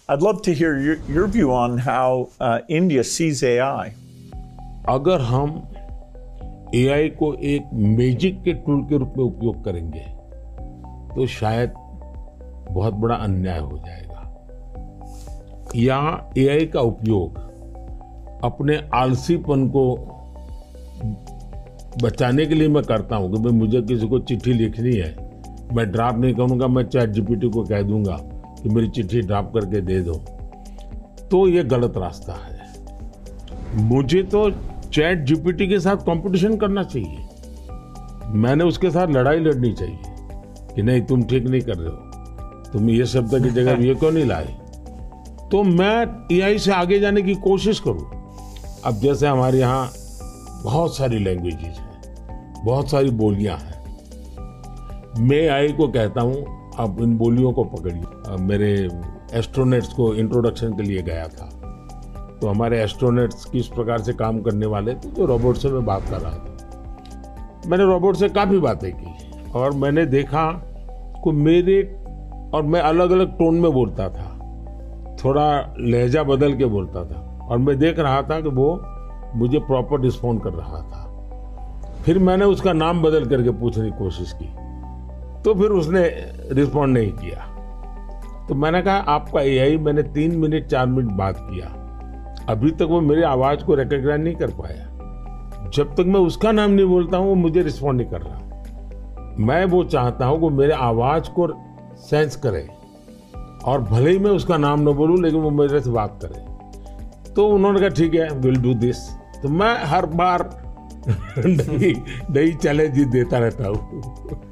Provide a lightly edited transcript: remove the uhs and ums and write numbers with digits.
I'd love to hear your view on how India sees AI. अगर हम AI को एक मैजिक के टूल के रूप में उपयोग करेंगे तो शायद बहुत बड़ा अन्याय हो जाएगा। या AI का उपयोग अपने आलसीपन को बचाने के लिए मैं करता हूं कि भाई मुझे किसी को चिट्ठी लिखनी है, मैं ड्राफ्ट नहीं करूंगा, मैं ChatGPT को कह दूंगा कि मेरी चिट्ठी ड्राफ्ट करके दे दो, तो ये गलत रास्ता है। मुझे तो ChatGPT के साथ कंपटीशन करना चाहिए, मैंने उसके साथ लड़ाई लड़नी चाहिए कि नहीं तुम ठीक नहीं कर रहे हो, तुम ये शब्द की जगह ये क्यों नहीं लाए, तो मैं AI से आगे जाने की कोशिश करूं। अब जैसे हमारे यहाँ बहुत सारी लैंग्वेजेस हैं, बहुत सारी बोलियां हैं, मैं AI को कहता हूं आप इन बोलियों को पकड़िए। मेरे एस्ट्रोनॉट्स को इंट्रोडक्शन के लिए गया था, तो हमारे एस्ट्रोनॉट्स किस प्रकार से काम करने वाले थे, जो रोबोट से मैं बात कर रहा था। मैंने रोबोट से काफ़ी बातें की और मैंने देखा कि और मैं अलग अलग टोन में बोलता था, थोड़ा लहजा बदल के बोलता था, और मैं देख रहा था कि वो मुझे प्रॉपर रिस्पॉन्ड कर रहा था। फिर मैंने उसका नाम बदल करके पूछने की कोशिश की, तो फिर उसने रिस्पॉन्ड नहीं किया। तो मैंने कहा आपका AI, मैंने 3 मिनट 4 मिनट बात किया, अभी तक वो मेरी आवाज को रिकॉग्नाइज नहीं कर पाया। जब तक मैं उसका नाम नहीं बोलता हूं वो मुझे रिस्पॉन्ड नहीं कर रहा। मैं वो चाहता हूं कि मेरे आवाज को सेंस करे, और भले ही मैं उसका नाम न बोलूं लेकिन वो मेरे से बात करे। तो उन्होंने कहा ठीक है, विल डू दिस। तो मैं हर बार नई चैलेंज देता रहता हूँ।